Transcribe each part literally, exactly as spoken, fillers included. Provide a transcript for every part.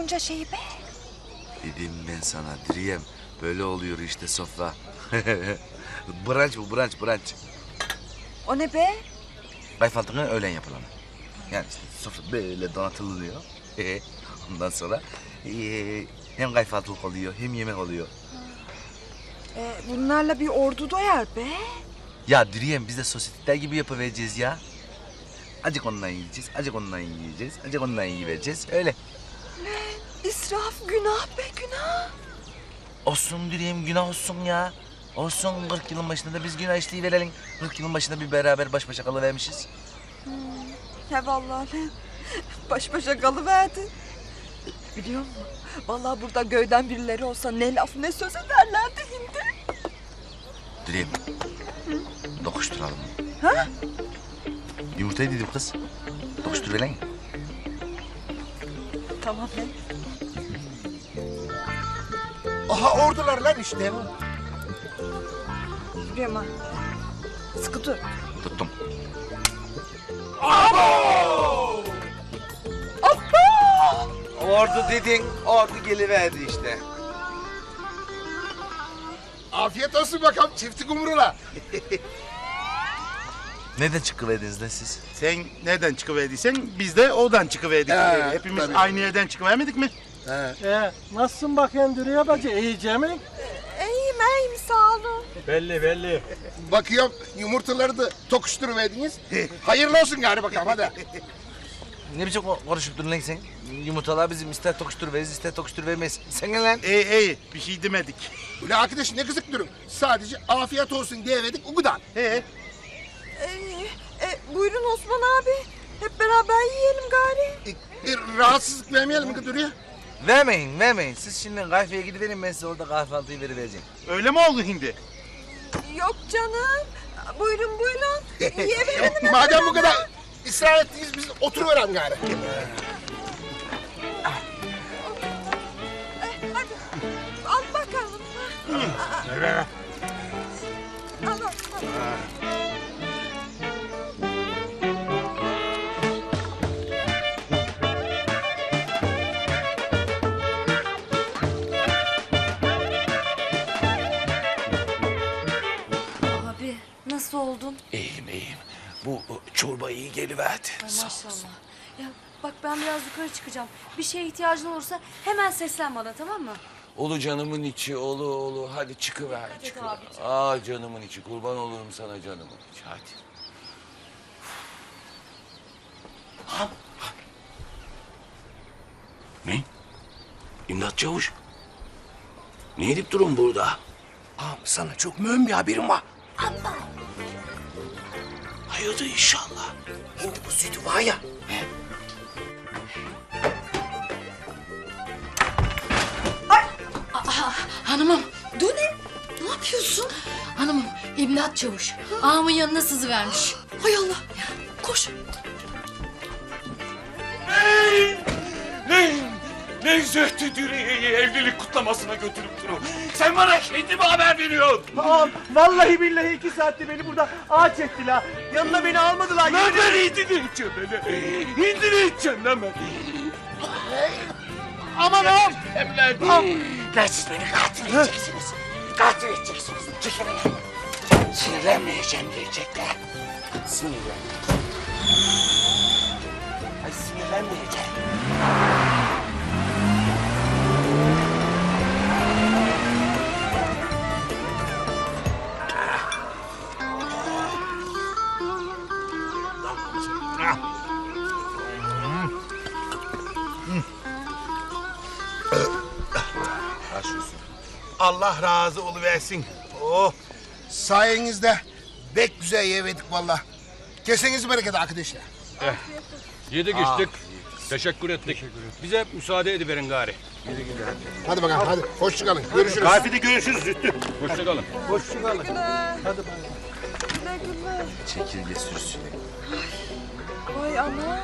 bunca şeyi be? Dedim ben sana Diriyem. Böyle oluyor işte sofra. Brunch bu brunch brunch. O ne be? Kayfaltının öğlen yapılanı. Yani işte sofra böyle donatılıyor. Ondan sonra ee, hem kayfaltılık oluyor hem yemek oluyor. Ee, bunlarla bir ordu doyar be. Ya Diriyem biz de sosyeteler gibi yapıvereceğiz ya. Acık ondan yiyeceğiz, acık ondan yiyeceğiz, acık ondan yiyivereceğiz. Öyle. Ne? İsraf günah be günah. Olsun Diriyem günah olsun ya. Olsun kırk yılın başında da biz günah işleyiverelim. kırk yılın başında bir beraber baş başa kalıvermişiz. Hmm. He vallahi lan. Baş başa kalıverdi. Biliyor musun? Vallahi burada göğden birileri olsa ne laf ne söz ederlerdi hindi. Diriyem. Dokuşturalım. Ha? Yumurtayı dedim kız. Dokuşturuverelim. Tamam be. Aha ordular lan işte. Yürüyorum ha. Sıkı dur. Tuttum. Ordu dedin, ordu geliverdi işte. Afiyet olsun bakalım çifti kumrula. Neden çıkıverdiniz lan siz? Sen nereden çıkıverdiysen biz de oradan çıkıverdik. He, Hepimiz tabii. aynı yerden çıkıvermedik mi? He. Ee, nasılsın bakayım Dürüye bacı? İyice mi? İyiyim iyiyim sağ olun. Belli belli. Bakıyorum yumurtaları da tokuşturuverdiniz. Hayırlı olsun gari bakalım hadi. Ne biçim ko- konuşup durun lan sen? Yumurtalar bizim ister tokuşturuveririz ister tokuşturuvermeyiz. Sen ne lan? İyi iyi bir şey demedik. Ulan arkadaş ne kızık durun. Sadece afiyet olsun diyemedik o kadar. He. Ee, e, buyurun Osman abi. Hep beraber yiyelim gari. E, e, rahatsızlık vermeyelim mi Kıdırı'ya? Vermeyin vermeyin. Siz şimdi kahveye gidiverin ben size orada kahvaltıyı verivereceğim. Öyle mi oldu hindi? Yok canım. Buyurun buyurun. Yiyelim hep Madem bu beraber. kadar ısrar ettiniz biz oturuverelim gari. Eh, hadi. Al bakalım. Al, al, al. Abi nasıl oldun? İyiyim iyiyim. Bu çorba iyi geliverdi. Ay maşallah. Ya bak ben biraz yukarı çıkacağım. Bir şeye ihtiyacın olursa hemen seslen bana tamam mı? Olu canımın içi, olu olu. Hadi çıkıver, Hadi çıkıver. abicim. Aa canımın içi, kurban olurum sana canımın içi. Hadi. Ha, ha. Ne? İmdat Çavuş. Ne edip durun burada? Ağam sana çok mühim bir haberim var. Hayırdır inşallah. Şimdi bu sütü var ya. Hanımım dur ne? Ne yapıyorsun? Hanımım İmdat Çavuş. Ağamın yanına sızıvermiş. Hay Allah. Koş. Ne? Ne Zühtü Dürüye'yi evlilik kutlamasına götürüp durun. Sen bana şimdi mi haber veriyorsun? Ağam vallahi billahi iki saatte beni burada ağaç ettiler. Yanına beni almadılar. Lan ben hindi ne içeceğim beni? Hindi ne içeceğim lan ben? Aman ağam. Evladım. Lan siz beni katil edeceksiniz. Katil edeceksiniz. Çekilin lan. Sinirlenmeyeceğim diyecekler. Sinirlenmeyeceğim. Ay sinirlenmeyeceğim. Allah razı oluversin. Oh. Sayenizde pek güzel yemedik valla. Keseniz bereket arkadaşlar. Yedik içtik. Teşekkür ettik. Bize müsaade ediverin gari. Hadi bakalım hadi. Hoşçakalın. Görüşürüz. Kafede görüşürüz Zühtü. Hoşçakalın. Hoşçakalın. Hadi bay. Güle güle. Çekirge sürüsü. Vay ana.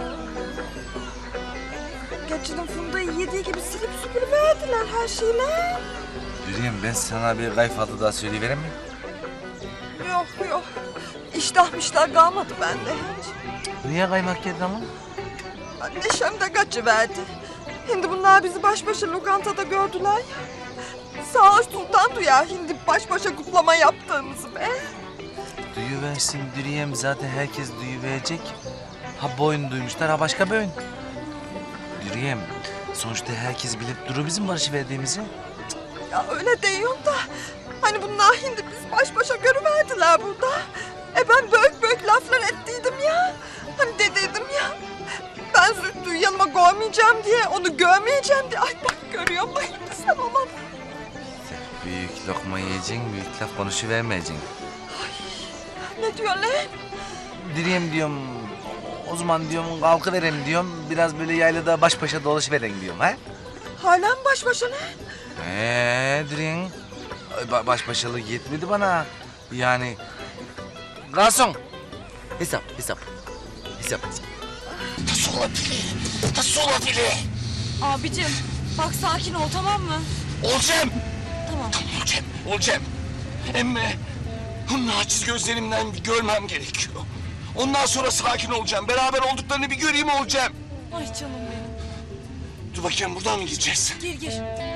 Geçinin Funda'yı yediği gibi silip süpürüverdiler her şeyle. Diriyem ben sana bir kayfaltı daha söyleyiverem mi? Yok yok. İştahmışlar kalmadı bende hiç. Niye kaymak yedin ama? Neşem de kaçıverdi. Şimdi bunlar bizi baş başa lokantada gördüler ya. Sağ ol Sultan duyar şimdi baş başa kutlama yaptığımızı be. Duyuversin Dürüyem, zaten herkes duyuverecek. Ha boyun duymuşlar, ha başka boyun. Dürüyem, sonuçta herkes bilip durur bizim barışıverdiğimizi. Ya öyle diyorsun da hani bunlar şimdi biz baş başa görüverdiler burada. E ben büyük büyük laflar ettiydim ya. Hani dediydim ya. Ben Zühtü'yü yanıma koymayacağım diye, onu görmeyeceğim diye. Ay bak görüyor musun şimdi sen onu? Büyük lokma yiyeceksin, büyük laf konuşuvermeyeceksin. Ne diyorsun lan? Dürüyem diyorum, o zaman diyorum kalkıverelim diyorum. Biraz böyle yaylada baş başa dolaşıverelim diyorum ha. Hala mı baş başa ne? Ee Dürüyem, ba- baş başalık yetmedi bana. Yani garson, hesap hesap, hesap hesap. Nasıl olabilir? Nasıl olabilir? Abicim bak sakin ol tamam mı? Olacağım. Tamam. Olacağım, olacağım. Emme, onun aciz gözlerimden bir görmem gerekiyor. Ondan sonra sakin olacağım. Beraber olduklarını bir göreyim olacağım. Ay canım benim. Dur bakayım, buradan mı gideceğiz? Gir gir.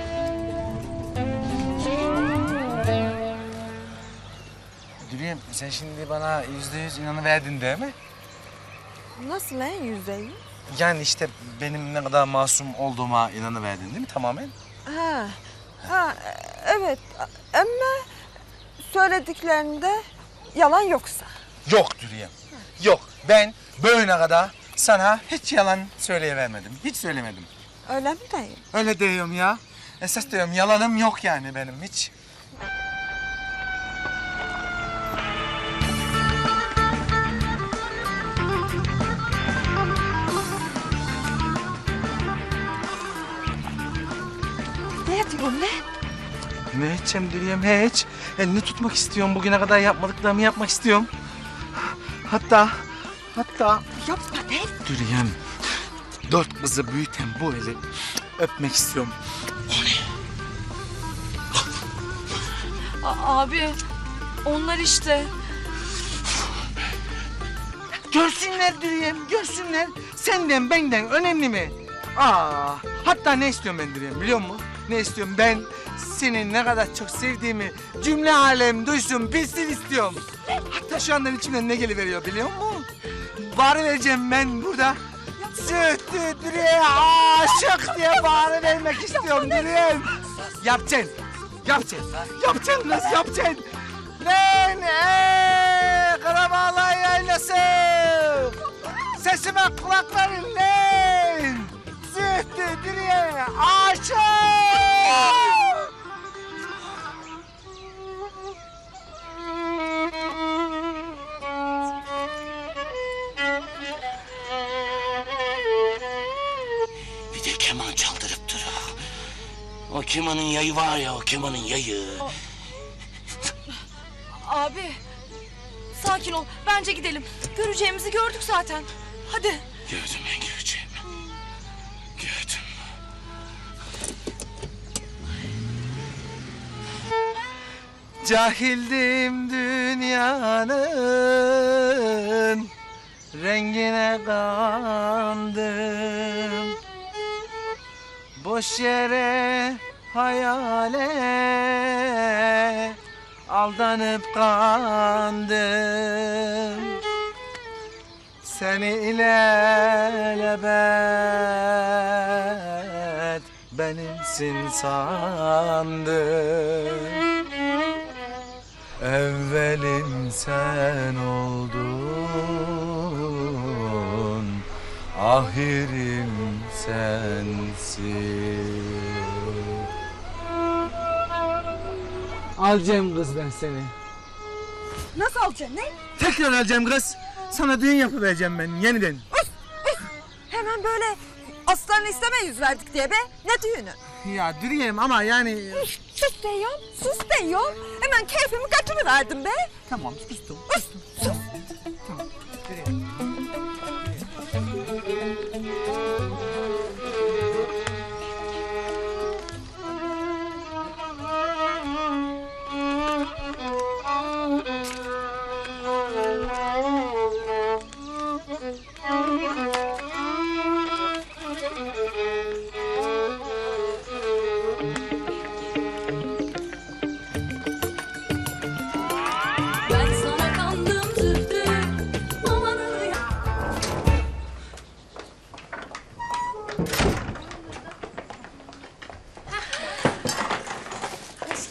Dürüyem, sen şimdi bana yüzde yüz inanıverdin değil mi? Nasıl lan yüzeyi? Yani işte benim ne kadar masum olduğuma inanıverdin değil mi tamamen? Ha, ha evet ama söylediklerinde yalan yoksa. Yok Dürüyem, yok. Ben böyle kadar sana hiç yalan söyleyivermedim, hiç söylemedim. Öyle mi değil? Öyle diyorum ya. Esas diyorum yalanım yok yani benim hiç. Ne yapıyorsun lan? Ne edeceğim Dürüyem hiç. Elini tutmak istiyorum, bugüne kadar yapmadıklarımı yapmak istiyorum. Hatta, hatta... Yapma lan. Dürüyem, dört kızı büyüten bu eli öpmek istiyorum. A- abi onlar işte. Görsünler Dürüyem, görsünler. Senden benden önemli mi? Aa, hatta ne istiyorum ben Dürüyem biliyor musun? Ne istiyorum ben? Seni ne kadar çok sevdiğimi cümle alem duysun, bilsin istiyorum. Hatta şu andan içimden ne geliveriyor biliyor musun? Bağırıvereceğim ben burada. Zühtü Dürüyem'e aşık diye bağırıvermek istiyorum Dürüyem. Yapacaksın, yapacaksın, yapacaksın nasıl yapacaksın? Lan ey Karabağlar yaylası! Sesime kulak verin lan! Zühtü Dürüyem'e aşık! Bir de keman çaldırıp duruyor. O kemanın yayı var ya, o kemanın yayı. Abi sakin ol bence gidelim. Göreceğimizi gördük zaten. Hadi. Gördüm ben göreceğim. Gördüm. Cahildim dünyanın rengine kandım. Boş yere hayale aldanıp kandım. Seni ilelebet benimsin sandım. Evvelim sen oldun, ahirim sensin. Alacağım kız ben seni. Nasıl alacaksın ne? Tekrar alacağım kız. Sana düğün yapıvereceğim ben yeniden. Hemen böyle aslanı isteme yüz verdik diye be. Ne düğünü? Ya Dürüyem ama yani... Sus diyorum, sus diyorum. Hemen keyfimi kaçırıverdim be. Tamam sustum. Sus, sus. Tamam Dürüyem.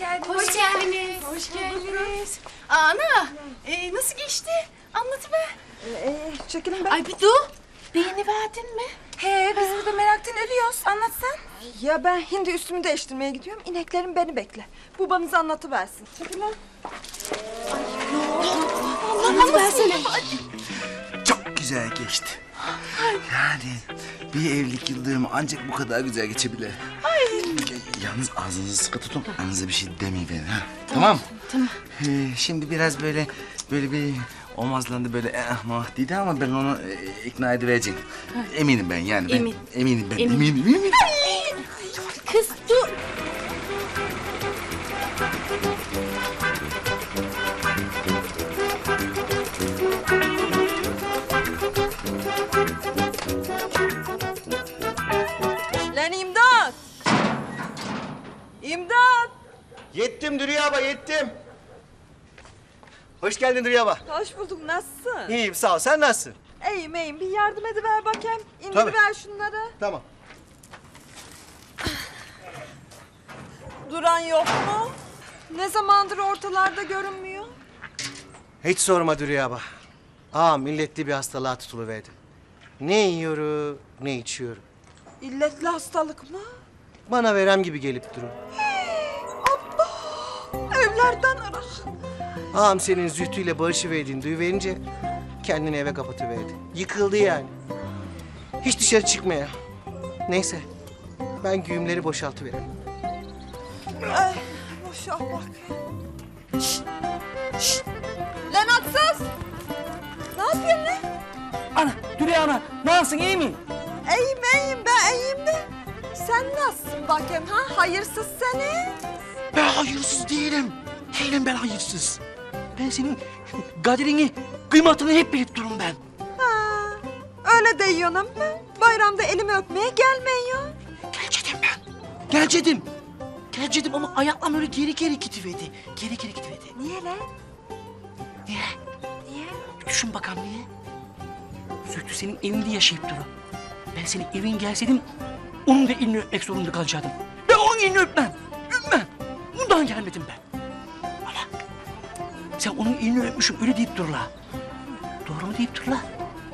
geldiniz. Hoş geldiniz. Hoş geldiniz. Ana, e, nasıl geçti? Anlatıver. Ee, çekilin be. Ay bir dur. Beğeniverdin mi? He, biz burada meraktan ölüyoruz. Anlatsan. Ya ben hindi üstümü değiştirmeye gidiyorum. İneklerim beni bekle. Babanız anlatıversin. Çekilin. Anlatıversene. Çok güzel geçti. Yani bir evlilik yıldönümü ancak bu kadar güzel geçebilir. Yalnız ağzınızı sıkı tutun. Aranıza bir şey demeyin ha. Tamam. Tamam. Ee, şimdi biraz böyle böyle bir omazlandı böyle eh mah dedi ama ben onu e, ikna edivereceğim. Eminim ben yani. Ben, Emin. Eminim ben. Emin. Eminim. Eminim. Kız dur. Lan imdat! İmdat! Yettim Dürüye abla yettim. Hoş geldin Dürüye abla. Hoş bulduk. Nasılsın? İyiyim sağ ol. Sen nasılsın? İyiyim iyiyim. Bir yardım ediver bakayım. Tabii. İndiriver şunları. Tamam. Duran yok mu? Ne zamandır ortalarda görünmüyor? Hiç sorma Dürüye abla. Aa milletli bir hastalığa tutuluverdim. Ne yiyorum ne içiyorum. İlletli hastalık mı? Bana verem gibi gelip durun. Evlerden ırak. Ağam senin Zühtü'yle barışıverdiğini duyuverince kendini eve kapatıverdi. Yıkıldı yani. Hiç dışarı çıkmaya. Neyse ben güğümleri boşaltıverem. Ay boşa bak. Şşt! Şşt! Lan atsız! Ne yapıyorsun lan? Ana, Dürüye ana, ne yapsın iyi mi? İyiyim iyiyim ben iyiyim de. Sen nasılsın bakayım ha? Hayırsız seni. Ben hayırsız değilim. Değilim ben hayırsız. Ben senin kaderini, kıymetini hep bilip durum ben. Ha, öyle diyorsun ama bayramda elimi öpmeye gelmiyor. Gelcedim ben. Gelcedim. Gelcedim ama ayaklarım öyle geri geri gidiverdi. Geri geri gidiverdi. Niye lan? Niye? Niye? Düşün bakalım niye? Zühtü senin evinde yaşayıp durur. Ben senin evin gelseydim, onun da elini öpmek zorunda kalacaktım. Ben onun elini öpmem. Öpmem. Bundan gelmedim ben. Ama sen onun elini öpmüşsün öyle deyip dur la. Doğru mu deyip dur la?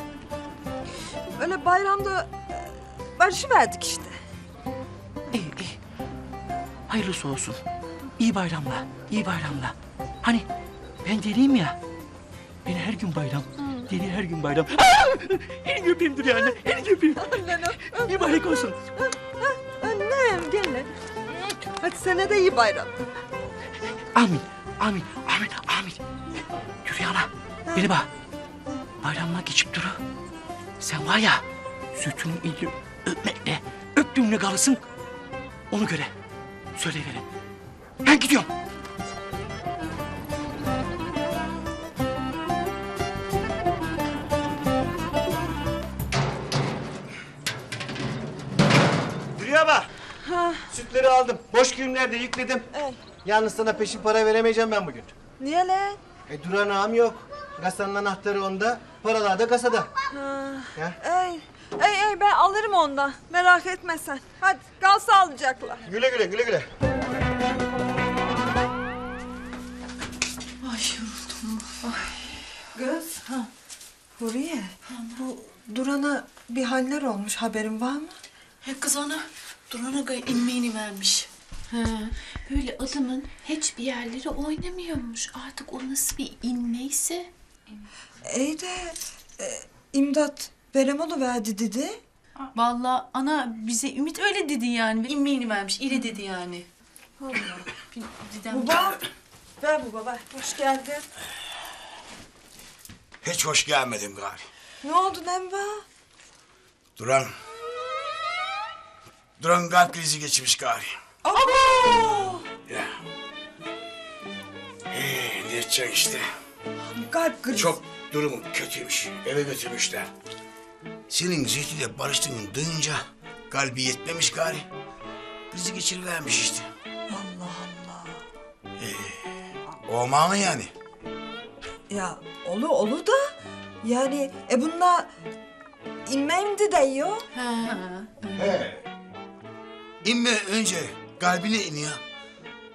Öyle bayramda e, barışıverdik işte. İyi iyi. Hayırlısı olsun. İyi bayramlar, iyi bayramlar. Hani ben deliyim ya. Beni her gün bayram. Deli her gün bayram. Elini öpeyim dur yani. Elini öpeyim. Mübarek olsun. Annem gel lan. Hadi sana da iyi bayram. Amin, amin, amin, amin. Yürü yana. Beni bak. Bayramlar geçip duru. Sen var ya, sütünün elini öpmekle, öptüğümle kalırsın. Onu göre. Söyleyiverin. Ben gidiyorum. Dürüye abla. Sütleri aldım. Boş güğümleri de yükledim. Evet. Yalnız sana peşin para veremeyeceğim ben bugün. Niye lan? E duran ağam yok. Kasanın anahtarı onda, paralar da kasada. Ha. Ya. Ey, ey, ey ben alırım ondan. Merak etme sen. Hadi kal sağlıcakla. Güle güle, güle güle. Ay yoruldum. Kız. Ha. Huriye. Bu Duran'a bir haller olmuş. Haberin var mı? He kız ana, Duran Aga inmeğini vermiş. He, böyle adamın hiçbir yerleri oynamıyormuş. Artık o nasıl bir inmeyse. İyi de e, imdat verem oluverdi dedi. Vallahi ana bize Ümit öyle dedi yani. İnmeğini vermiş, ile dedi yani. Didem. Baba. Ver bu baba. Hoş geldin. Hiç hoş gelmedin gari. Ne oldu Nemva? Duran. Duran kalp krizi geçirmiş gari. Abo! Ya. Ee, ne edeceksin işte. Kalp krizi. Çok durumu kötüymüş. Eve götürmüşler. Senin Zühtü'yle barıştığını duyunca kalbi yetmemiş gari. Krizi geçirivermiş işte. Allah Allah. Ee, olma mı yani? Ya olu olu da yani e bunlar inmeyim de diyor. He. He. İnme önce kalbine iniyor.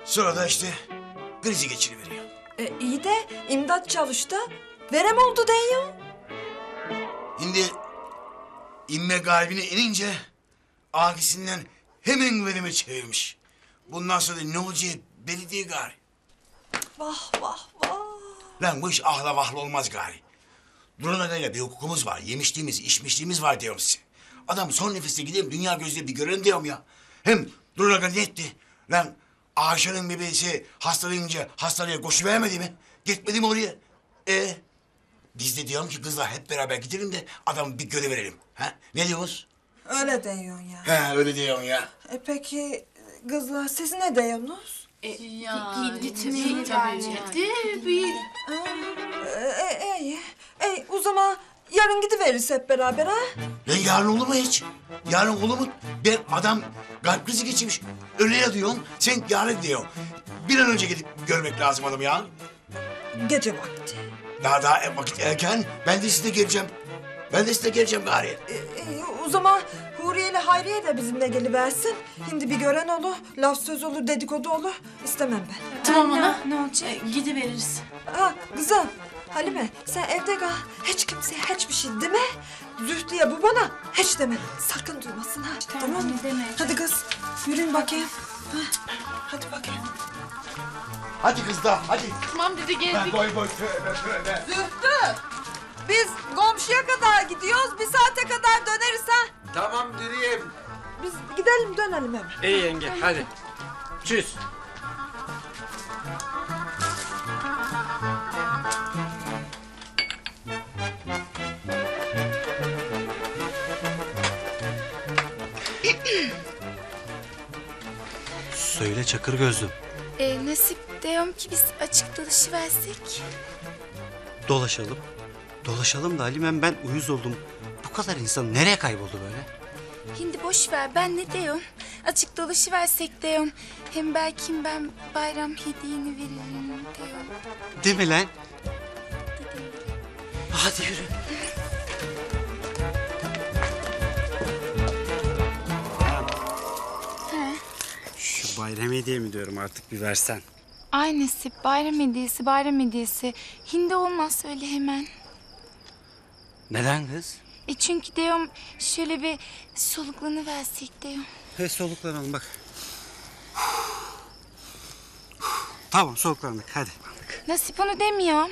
Sonra da işte krizi geçiriveriyor. E, iyi de imdat çalıştı. Verem oldu diyor. Şimdi inme kalbine inince akisinden hemen verime çevirmiş. Bundan sonra ne olacağı belli değil gari. Vah vah vah. Lan bu iş ahla vahla olmaz gari. Duran adayla bir hukukumuz var. Yemişliğimiz, içmişliğimiz var diyorum size. Adam son nefeste gidelim dünya gözüyle bir görelim diyorum ya. Hem Duran Aga ne etti? Lan Ayşe'nin bebeğisi hastalanınca hastaneye koşuvermedi mi? Gitmedi mi oraya? E biz de diyorum ki kızlar hep beraber gidelim de adamı bir göreverelim. Ha? Ne diyorsunuz? Öyle diyorsun ya. He öyle diyorum ya. E peki kızlar siz ne diyorsunuz? Yani gitmeyi tabii. De bir E, e, iyi. E, o zaman yarın gidiveririz hep beraber ha? Lan yarın olur mu hiç? Yarın olur mu? Ben adam kalp krizi geçirmiş. Öyle ya diyorsun, sen yarın diyorsun. Bir an önce gidip görmek lazım adamı ya. Gece vakti. Daha daha vakit erken. Ben de size geleceğim. Ben de size geleceğim gari. E, e, o zaman Huriye ile Hayriye de bizimle geliversin. Şimdi bir gören olur, laf söz olur, dedikodu olur. İstemem ben. tamam ana. Ne olacak? Gidiveririz. Ha kızım, Halime sen evde kal. Hiç kimseye hiçbir şey deme. Zühtü'ye bu bana hiç deme. Sakın duymasın ha. Tamam, mı? ne demek. Hadi kız, yürüyün bakayım. Ha, hadi bakayım. Hadi kızlar, hadi. Tamam dedi geldik. Boy boy, tövbe tövbe. Zühtü, biz komşuya kadar gidiyoruz. Bir saate kadar döneriz ha. Tamam Dürüyem. Biz gidelim dönelim hemen. İyi yenge hadi. Çüz. Söyle çakır gözlüm. E, nasip diyorum ki biz açık dolaşıversek. Dolaşalım. Dolaşalım da Halimem ben uyuz oldum. Bu kadar insan nereye kayboldu böyle? Şimdi boş ver ben ne diyorum. Açık dolaşıversek diyorum. Hem belki ben bayram hediyeni veririm diyorum. Değil mi lan? Hadi yürü. He. Şu bayram hediye mi diyorum artık bir versen. Ay nasip bayram hediyesi bayram hediyesi. Hindi olmaz öyle hemen. Neden kız? E çünkü diyorum şöyle bir soluklanı versek diyorum. He soluklanalım bak. Tamam soluklandık hadi. Nasip onu demiyorum.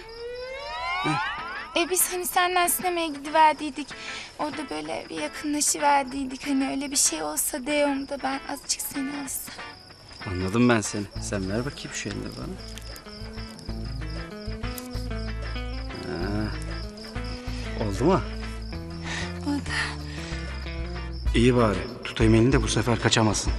E biz hani senden sinemaya gidiverdiydik. Orada böyle bir yakınlaşıverdiydik. Hani öyle bir şey olsa diyorum da ben azıcık seni alsam. Anladım ben seni. Sen ver bakayım şu elini bana. Ha. Oldu mu? Oldu. İyi bari. Tutayım elini de bu sefer kaçamazsın.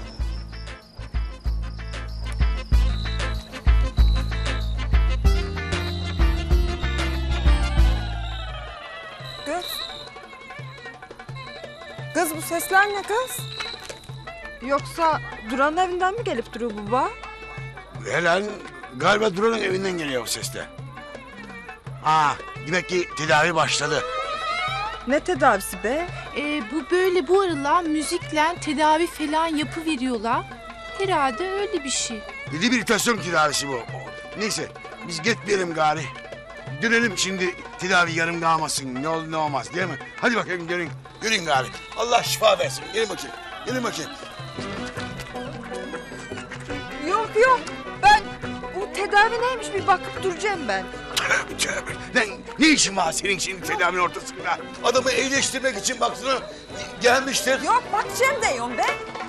Kız. Kız bu sesler ne kız? Yoksa Duran'ın evinden mi gelip duruyor bu baba? Helal, galiba Duran'ın evinden geliyor o sesler. Aa, demek ki tedavi başladı. Ne tedavisi be? Ee, bu böyle bu aralar müzikle tedavi falan yapıveriyorlar. Herhalde öyle bir şey. Rehabilitasyon tedavisi bu. Neyse, biz gitmeyelim gari. Dönelim şimdi tedavi yarım kalmasın. Ne olur ne olmaz değil mi? Hadi bakayım dönün. Yürüyün gari. Allah şifa versin. Gelin bakayım. Gelin bakayım. Yok yok. Ben bu tedavi neymiş bir bakıp duracağım ben. Tövbe tövbe. Lan ne işin var senin şimdi tedavinin ortasında? Adamı iyileştirmek için baksana gelmiştir. Yok bakacağım diyorum ben.